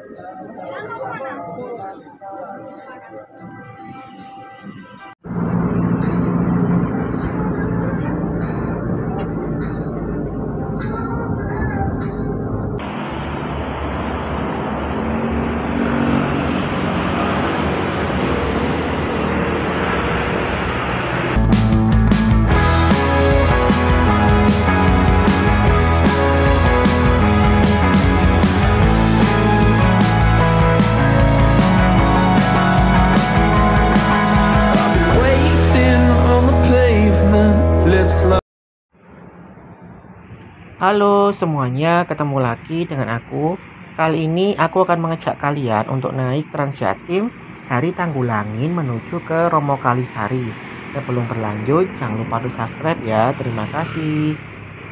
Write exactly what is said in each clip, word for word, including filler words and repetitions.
Halo semuanya, ketemu lagi dengan aku. Kali ini aku akan mengajak kalian untuk naik Trans Jatim dari Tanggulangin menuju ke Romo Kalisari. Sebelum berlanjut, jangan lupa untuk subscribe ya. Terima kasih.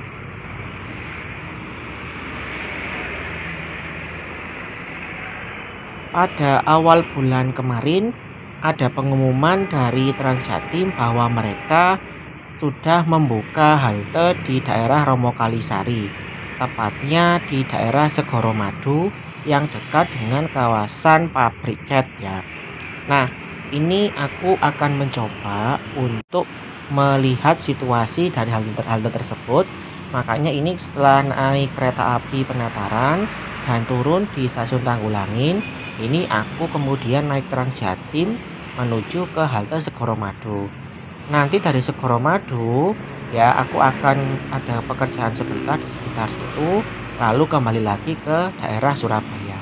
Pada awal bulan kemarin, ada pengumuman dari Trans Jatim bahwa mereka sudah membuka halte di daerah Romo Kalisari, tepatnya di daerah Segoro Madu yang dekat dengan kawasan pabrik cat ya. Nah, ini aku akan mencoba untuk melihat situasi dari halte-halte tersebut. Makanya ini setelah naik kereta api Penataran dan turun di stasiun Tanggulangin, ini aku kemudian naik Trans Jatim menuju ke halte Segoro Madu. Nanti dari Segoro Madu ya aku akan ada pekerjaan sebentar di sekitar situ, lalu kembali lagi ke daerah Surabaya.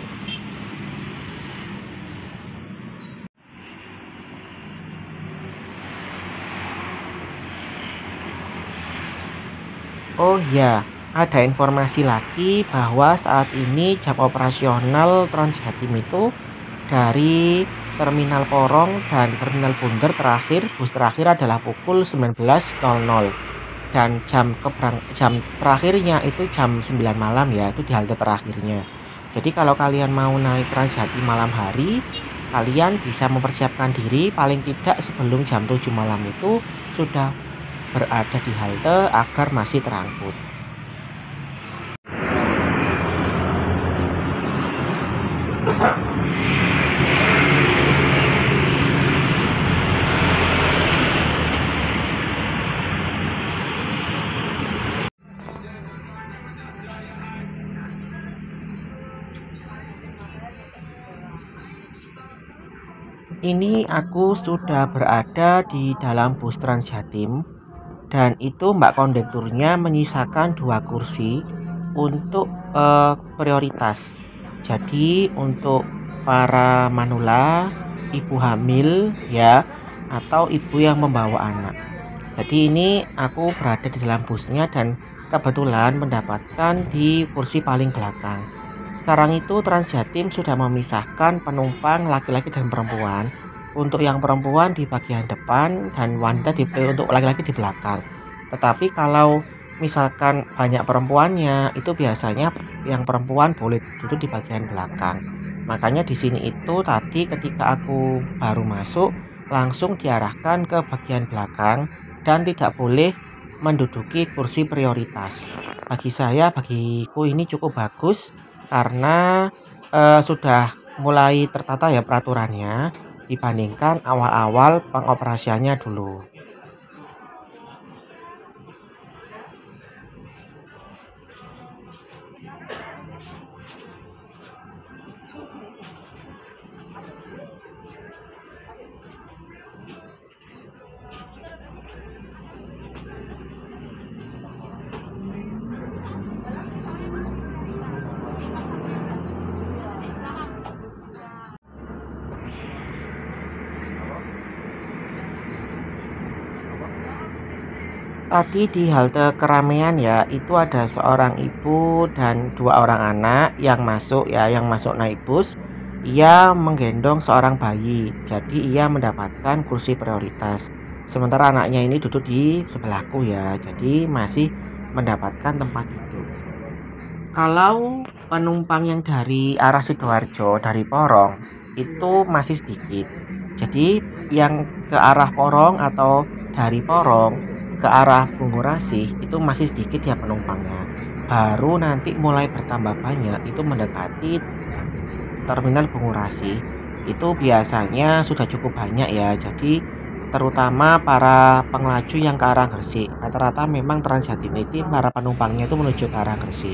Oh ya, ada informasi lagi bahwa saat ini jam operasional Trans Jatim itu dari Terminal Porong dan Terminal Bunder terakhir, bus terakhir adalah pukul sembilan belas nol nol dan jam keberang jam terakhirnya itu jam sembilan malam ya, itu di halte terakhirnya. Jadi kalau kalian mau naik Trans Jatim malam hari, kalian bisa mempersiapkan diri paling tidak sebelum jam tujuh malam itu sudah berada di halte agar masih terangkut. Ini aku sudah berada di dalam bus Trans Jatim dan itu Mbak kondekturnya menyisakan dua kursi untuk eh, prioritas. Jadi untuk para manula, ibu hamil ya, atau ibu yang membawa anak. Jadi ini aku berada di dalam busnya dan kebetulan mendapatkan di kursi paling belakang. Sekarang itu Trans Jatim sudah memisahkan penumpang laki-laki dan perempuan. Untuk yang perempuan di bagian depan dan wanita di, untuk laki-laki di belakang. Tetapi kalau misalkan banyak perempuannya, itu biasanya yang perempuan boleh duduk di bagian belakang. Makanya di sini itu tadi ketika aku baru masuk langsung diarahkan ke bagian belakang dan tidak boleh menduduki kursi prioritas. Bagi saya, bagiku ini cukup bagus karena eh, sudah mulai tertata ya peraturannya dibandingkan awal-awal pengoperasiannya dulu. Tadi di halte keramaian ya, itu ada seorang ibu dan dua orang anak yang masuk ya, yang masuk naik bus. Ia menggendong seorang bayi, jadi ia mendapatkan kursi prioritas. Sementara anaknya ini duduk di sebelahku ya, jadi masih mendapatkan tempat duduk. Kalau penumpang yang dari arah Sidoarjo, dari Porong, itu masih sedikit. Jadi yang ke arah Porong atau dari Porong ke arah Bungurasih itu masih sedikit ya penumpangnya. Baru nanti mulai bertambah banyak itu mendekati terminal Bungurasi itu biasanya sudah cukup banyak ya. Jadi terutama para pengelaju yang ke arah Gresik, rata-rata memang Transjatim itu para penumpangnya itu menuju ke arah Gresik.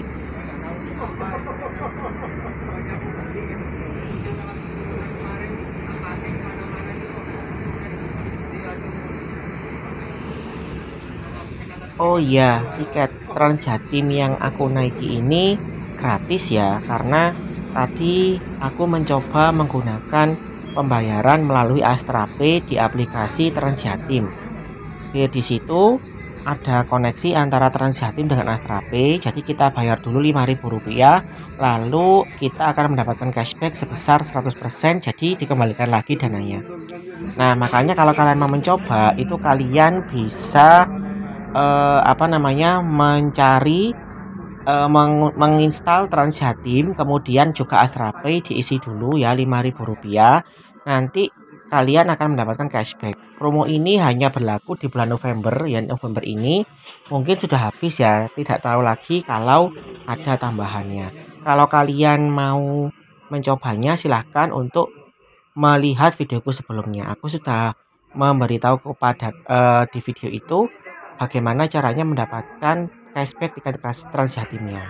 Oh iya, tiket Transjatim yang aku naiki ini gratis ya, karena tadi aku mencoba menggunakan pembayaran melalui Astra Pay di aplikasi Transjatim. Oke, di situ ada koneksi antara Transjatim dengan Astra Pay. Jadi kita bayar dulu lima ribu rupiah, lalu kita akan mendapatkan cashback sebesar seratus persen, jadi dikembalikan lagi dananya. Nah, makanya kalau kalian mau mencoba itu kalian bisa eh, apa namanya mencari eh, meng menginstal Transjatim, kemudian juga Astra Pay diisi dulu ya lima ribu rupiah. Nanti kalian akan mendapatkan cashback. Promo ini hanya berlaku di bulan November ya, November ini mungkin sudah habis ya, tidak tahu lagi kalau ada tambahannya. Kalau kalian mau mencobanya silahkan untuk melihat videoku sebelumnya. Aku sudah memberitahu kepada eh, di video itu bagaimana caranya mendapatkan cashback tiket Transjatimnya.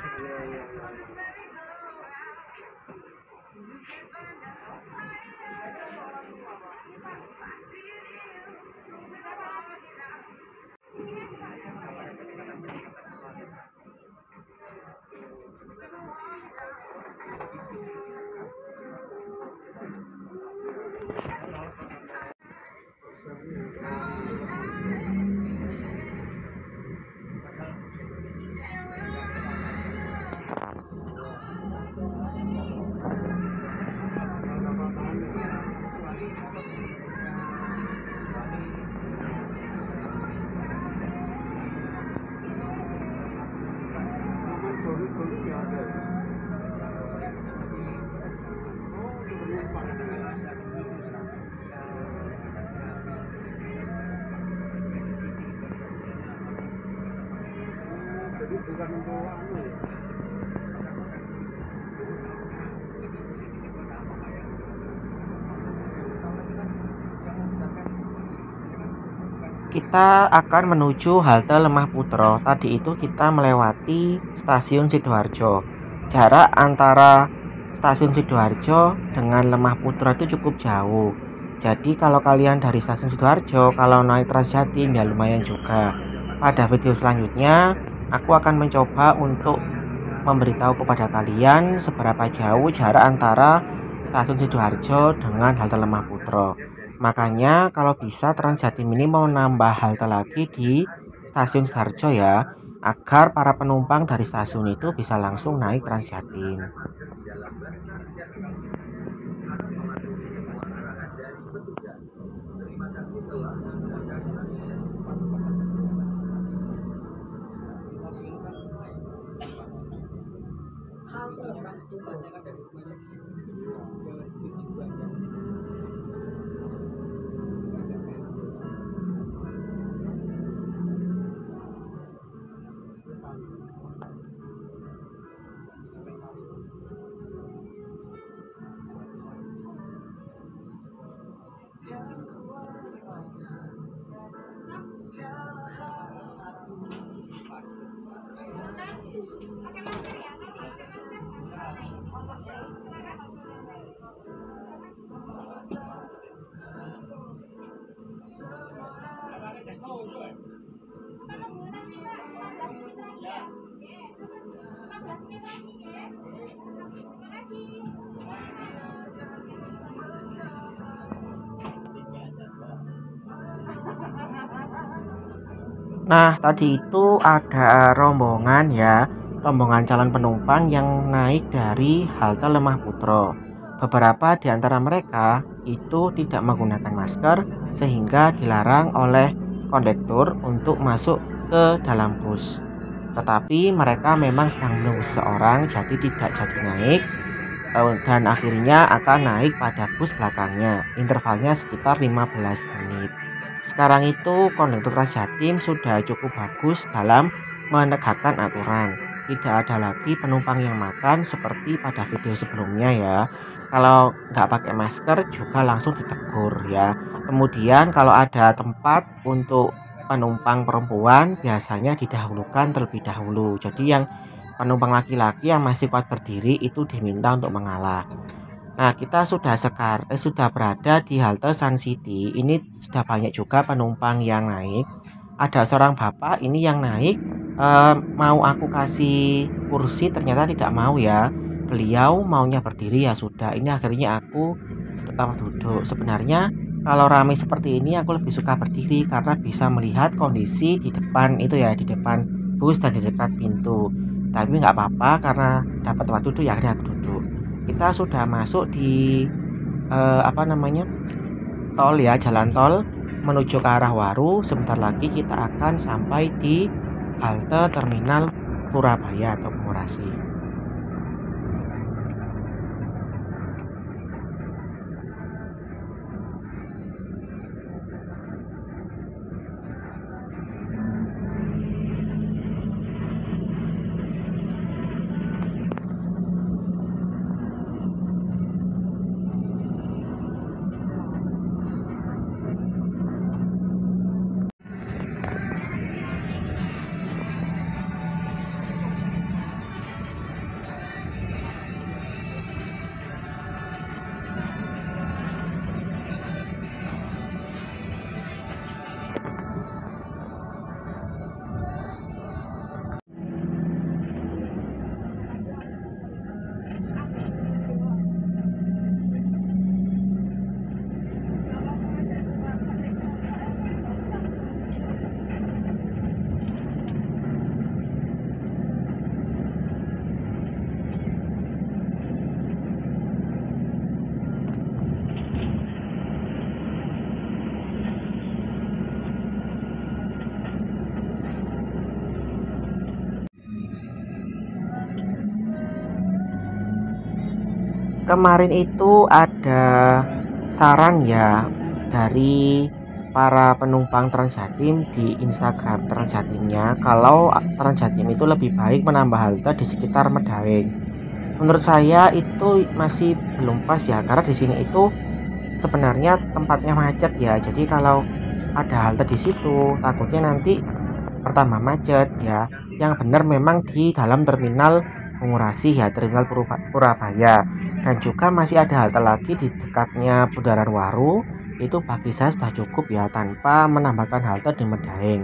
Bukan untuk anu ya. Kita akan menuju halte Lemah Putro. Tadi itu kita melewati stasiun Sidoarjo. Jarak antara stasiun Sidoarjo dengan Lemah Putro itu cukup jauh. Jadi kalau kalian dari stasiun Sidoarjo, kalau naik Transjatim ya lumayan juga. Pada video selanjutnya aku akan mencoba untuk memberitahu kepada kalian seberapa jauh jarak antara stasiun Sidoarjo dengan halte Lemah Putro. Makanya kalau bisa Transjatim ini mau nambah halte lagi di stasiun Sidoarjo ya, agar para penumpang dari stasiun itu bisa langsung naik Transjatim. Nah, tadi itu ada rombongan ya, rombongan calon penumpang yang naik dari halte Lemah Putro. Beberapa di antara mereka itu tidak menggunakan masker sehingga dilarang oleh kondektur untuk masuk ke dalam bus. Tetapi mereka memang sedang menunggu seseorang, jadi tidak jadi naik eh, dan akhirnya akan naik pada bus belakangnya. Intervalnya sekitar lima belas menit. Sekarang itu kondektur Transjatim sudah cukup bagus dalam menegakkan aturan. tidak ada lagi penumpang yang makan seperti pada video sebelumnya ya. Kalau nggak pakai masker juga langsung ditegur ya. Kemudian kalau ada tempat untuk penumpang perempuan biasanya didahulukan terlebih dahulu. Jadi yang penumpang laki-laki yang masih kuat berdiri itu diminta untuk mengalah. Nah, kita sudah sekar eh, sudah berada di halte Sun City. Ini sudah banyak juga penumpang yang naik. Ada seorang bapak ini yang naik, eh, mau aku kasih kursi ternyata tidak mau ya. Beliau maunya berdiri ya sudah. Ini akhirnya aku tetap duduk. Sebenarnya kalau ramai seperti ini aku lebih suka berdiri karena bisa melihat kondisi di depan itu ya, di depan bus dan di dekat pintu. Tapi nggak apa-apa karena dapat tempat duduk ya akhirnya aku duduk. Kita sudah masuk di eh, apa namanya tol ya, jalan tol menuju ke arah Waru. Sebentar lagi kita akan sampai di halte terminal Purabaya atau Pengurasi. Kemarin itu ada saran ya dari para penumpang Transjatim di Instagram Transjatimnya kalau Transjatim itu lebih baik menambah halte di sekitar Medaeng. Menurut saya itu masih belum pas ya karena di sini itu sebenarnya tempatnya macet ya. Jadi kalau ada halte di situ takutnya nanti pertama macet ya. Yang benar memang di dalam terminal Pengurasi ya, terminal Purabaya. Dan juga masih ada halte lagi di dekatnya Bundaran Waru. Itu bagi saya sudah cukup ya tanpa menambahkan halte di Medaeng.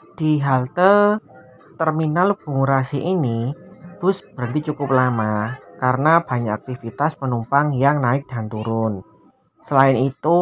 Di halte terminal Bungurasi ini, bus berhenti cukup lama karena banyak aktivitas penumpang yang naik dan turun. Selain itu,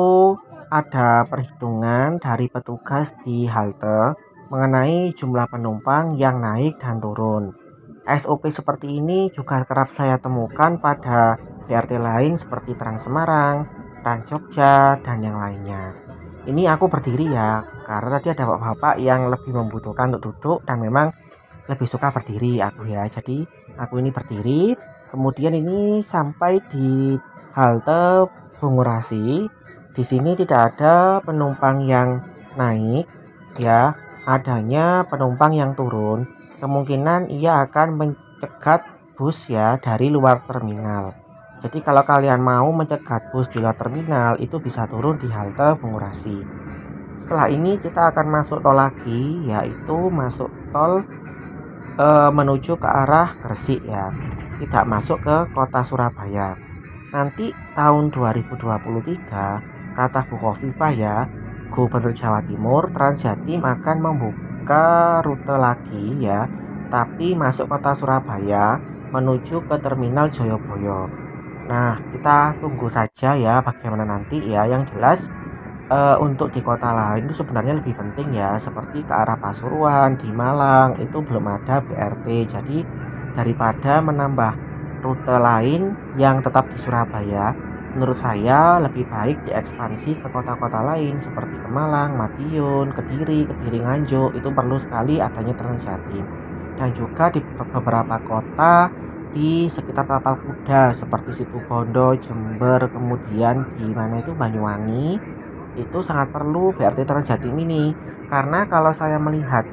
ada perhitungan dari petugas di halte mengenai jumlah penumpang yang naik dan turun. S O P seperti ini juga kerap saya temukan pada B R T lain seperti Trans Semarang, Trans Jogja, dan yang lainnya. Ini aku berdiri ya, karena tadi ada bapak-bapak yang lebih membutuhkan untuk duduk dan memang lebih suka berdiri aku ya. Jadi aku ini berdiri, kemudian ini sampai di halte Bungurasi. Di sini tidak ada penumpang yang naik ya, adanya penumpang yang turun. Kemungkinan ia akan mencegat bus ya dari luar terminal. Jadi kalau kalian mau mencegat bus di luar terminal itu bisa turun di halte Bungurasi. Setelah ini kita akan masuk tol lagi, yaitu masuk tol e, menuju ke arah Gresik ya. Tidak masuk ke kota Surabaya. Nanti tahun dua ribu dua puluh tiga kata Bu Khofifah ya, Gubernur Jawa Timur, Trans Jatim akan membuka rute lagi ya, tapi masuk kota Surabaya menuju ke terminal Joyoboyo. Nah, kita tunggu saja ya bagaimana nanti ya. Yang jelas uh, untuk di kota lain itu sebenarnya lebih penting ya, seperti ke arah Pasuruan, di Malang itu belum ada B R T. Jadi daripada menambah rute lain yang tetap di Surabaya, menurut saya lebih baik diekspansi ke kota-kota lain seperti ke Malang, Madiun, Kediri, Kediri Nganjuk. Itu perlu sekali adanya Trans Jatim. Dan juga di beberapa kota di sekitar Tapal Kuda seperti Situbondo, Jember, kemudian di mana itu Banyuwangi, itu sangat perlu B R T Trans Jatim ini. Karena kalau saya melihat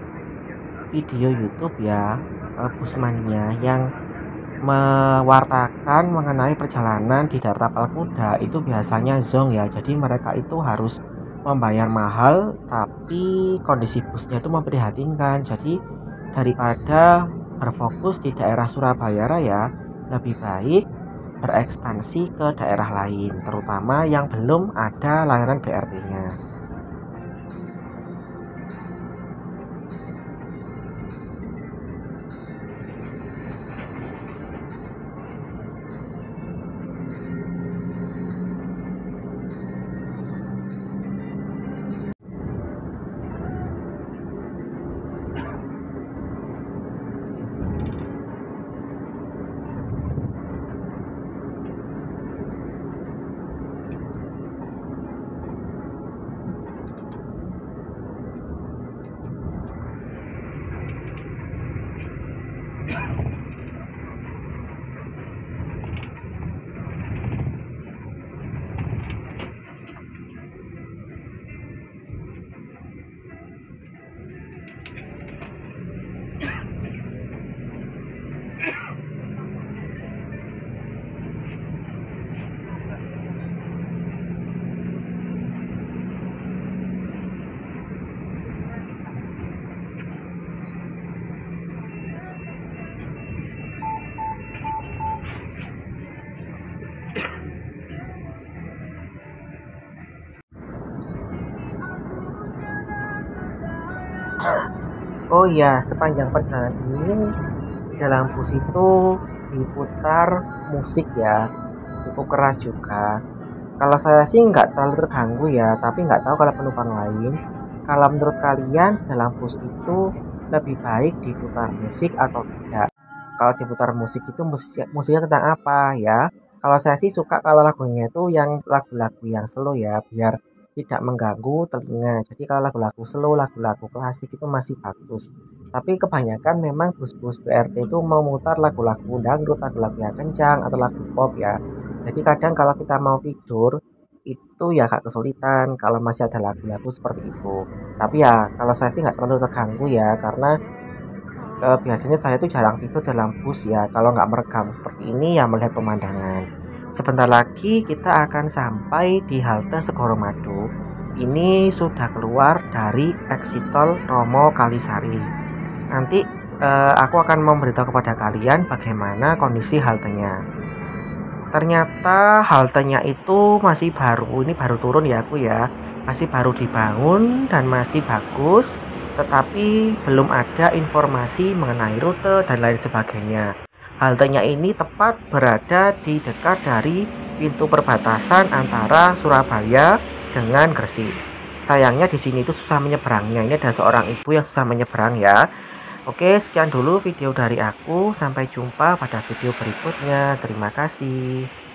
video YouTube ya, Busmania yang mewartakan mengenai perjalanan di daerah Tapal Kuda itu biasanya zonk ya. Jadi mereka itu harus membayar mahal, tapi kondisi busnya itu memprihatinkan. Jadi daripada berfokus di daerah Surabaya Raya, lebih baik berekspansi ke daerah lain, terutama yang belum ada layanan B R T-nya. Oh iya, sepanjang perjalanan ini di dalam bus itu diputar musik ya, cukup keras juga. Kalau saya sih nggak terlalu terganggu ya, tapi nggak tahu kalau penumpang lain. Kalau menurut kalian dalam bus itu lebih baik diputar musik atau tidak? Kalau diputar musik itu musik, musiknya tentang apa ya? Kalau saya sih suka kalau lagunya itu yang lagu-lagu yang slow ya, biar tidak mengganggu telinga. Jadi kalau lagu-lagu slow, lagu-lagu klasik itu masih bagus. Tapi kebanyakan memang bus-bus B R T itu mau mutar lagu-lagu dangdut, lagu-lagu yang kencang atau lagu pop ya. Jadi kadang kalau kita mau tidur itu ya agak kesulitan kalau masih ada lagu-lagu seperti itu. Tapi ya kalau saya sih nggak terlalu terganggu ya, karena eh, biasanya saya tuh jarang tidur dalam bus ya. Kalau nggak merekam seperti ini ya melihat pemandangan. Sebentar lagi kita akan sampai di halte Segoromadu. Ini sudah keluar dari exit tol Romo Kalisari. Nanti eh, aku akan memberitahu kepada kalian bagaimana kondisi haltenya. Ternyata haltenya itu masih baru, ini baru turun ya aku ya, masih baru dibangun dan masih bagus. tetapi belum ada informasi mengenai rute dan lain sebagainya. Haltenya ini tepat berada di dekat dari pintu perbatasan antara Surabaya dengan Gresik. Sayangnya di sini itu susah menyeberangnya. Ini ada seorang ibu yang susah menyeberang ya. Oke, sekian dulu video dari aku. Sampai jumpa pada video berikutnya. Terima kasih.